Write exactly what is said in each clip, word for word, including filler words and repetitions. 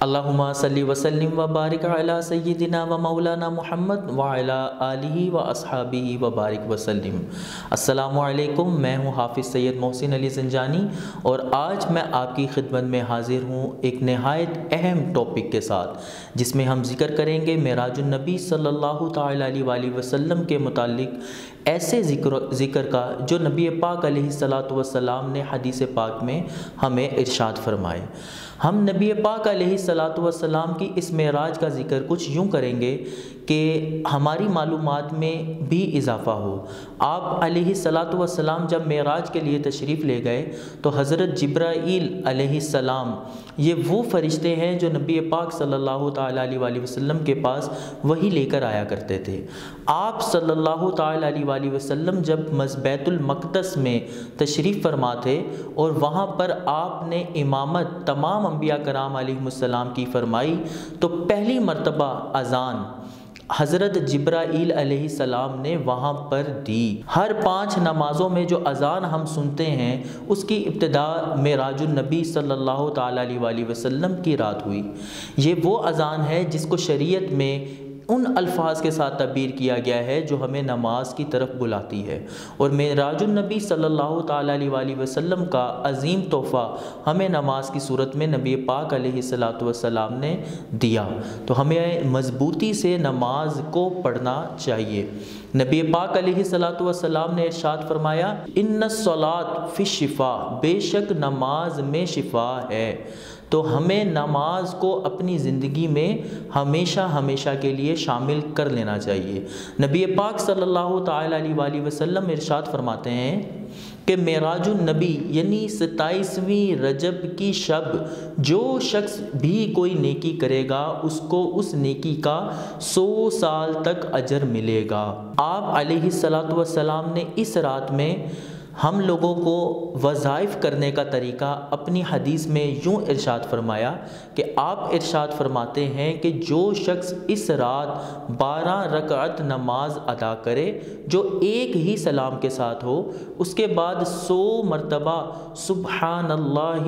اللہم صلی وسلم و بارک علی سیدنا و مولانا محمد وعلی آلہ و اصحابہ و بارک وسلم۔ السلام علیکم، میں ہوں حافظ سید محسن علی زنجانی اور آج میں آپ کی خدمت میں حاضر ہوں ایک نہایت اہم ٹاپک کے ساتھ، جس میں ہم ذکر کریں گے معراج النبی صلی اللہ تعالیٰ علیہ وآلہ وسلم کے متعلق ایسے ذکر ذکر کا جو نبی پاک علیہ الصلاۃ والسلام نے حدیث پاک میں ہمیں ارشاد فرمائے۔ ہم نبی پاک علیہ الصلاۃ والسلام کی اس معراج کا ذکر کچھ یوں کریں گے کہ ہماری معلومات میں بھی اضافہ ہو۔ آپ علیہ الصلاۃ والسلام جب معراج کے لیے تشریف لے گئے تو حضرت جبرائیل علیہ السلام یہ وہ فرشتے ہیں جو نبی پاک صلی اللہ تعالیٰ علیہ وآلہ وسلم کے پاس وہی لے کر آیا کرتے تھے۔ آپ صلی اللہ تعالیٰ علیہ وآلہ وسلم جب بیت المقدس میں تشریف فرما تھے اور وہاں پر آپ نے امامت تمام انبیاء کرام علیہ السلام کی فرمائی تو پہلی مرتبہ اذان حضرت جبرائیل علیہ السلام نے وہاں پر دی۔ ہر پانچ نمازوں میں جو اذان ہم سنتے ہیں اس کی ابتدا معراج النبی صلی اللہ تعالیٰ علیہ وآلہ وسلم کی رات ہوئی۔ یہ وہ اذان ہے جس کو شریعت میں ان الفاظ کے ساتھ تعبیر کیا گیا ہے جو ہمیں نماز کی طرف بلاتی ہے، اور معراج النبی صلی اللہ تعالیٰ علیہ وآلہ وسلم کا عظیم تحفہ ہمیں نماز کی صورت میں نبی پاک علیہ الصلاۃ والسلام نے دیا، تو ہمیں مضبوطی سے نماز کو پڑھنا چاہیے۔ نبی پاک علیہ الصلاۃ والسلام نے ارشاد فرمایا ان الصلاۃ فی الشفاء، بے شک نماز میں شفا ہے۔ تو ہمیں نماز کو اپنی زندگی میں ہمیشہ ہمیشہ کے لیے شامل کر لینا چاہیے۔ نبی پاک صلی اللہ تعالیٰ علیہ وآلہ وسلم ارشاد فرماتے ہیں کہ معراج النبی یعنی ستائیسویں رجب کی شب جو شخص بھی کوئی نیکی کرے گا اس کو اس نیکی کا سو سال تک اجر ملے گا۔ آپ علیہ الصلاۃ والسلام نے اس رات میں ہم لوگوں کو وظائف کرنے کا طریقہ اپنی حدیث میں یوں ارشاد فرمایا کہ آپ ارشاد فرماتے ہیں کہ جو شخص اس رات بارہ رکعت نماز ادا کرے جو ایک ہی سلام کے ساتھ ہو، اس کے بعد سو مرتبہ سبحان اللہ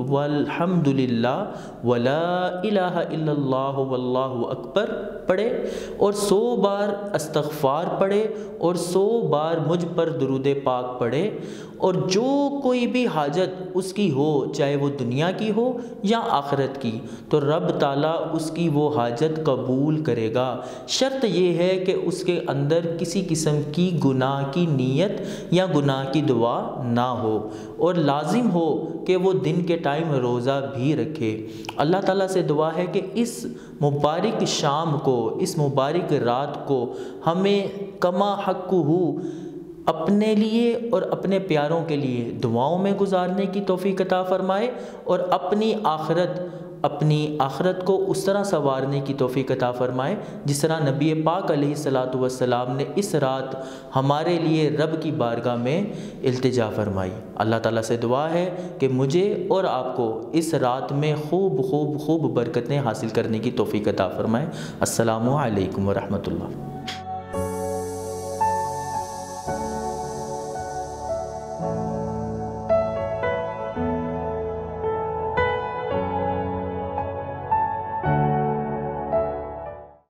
والحمد للہ ولا الہ الا اللہ واللہ اکبر پڑھے اور سو بار استغفار پڑھے اور سو بار مجھ پر درود پاک پڑھے، اور جو کوئی بھی حاجت اس کی ہو چاہے وہ دنیا کی ہو یا آخرت کی تو رب تعالیٰ اس کی وہ حاجت قبول کرے گا۔ شرط یہ ہے کہ اس کے اندر کسی قسم کی گناہ کی نیت یا گناہ کی دعا نہ ہو، اور لازم ہو کہ وہ دن کے ٹائم روزہ بھی رکھے۔ اللہ تعالیٰ سے دعا ہے کہ اس مبارک شام کو، اس مبارک رات کو ہمیں کما حق ہو اپنے لیے اور اپنے پیاروں کے لیے دعاؤں میں گزارنے کی توفیق عطا فرمائے، اور اپنی آخرت اپنی آخرت کو اس طرح سنوارنے کی توفیق عطا فرمائے جس طرح نبی پاک علیہ الصلاۃ والسلام نے اس رات ہمارے لیے رب کی بارگاہ میں التجا فرمائی۔ اللہ تعالیٰ سے دعا ہے کہ مجھے اور آپ کو اس رات میں خوب خوب خوب برکتیں حاصل کرنے کی توفیق عطا فرمائے۔ السلام علیکم ورحمۃ اللہ۔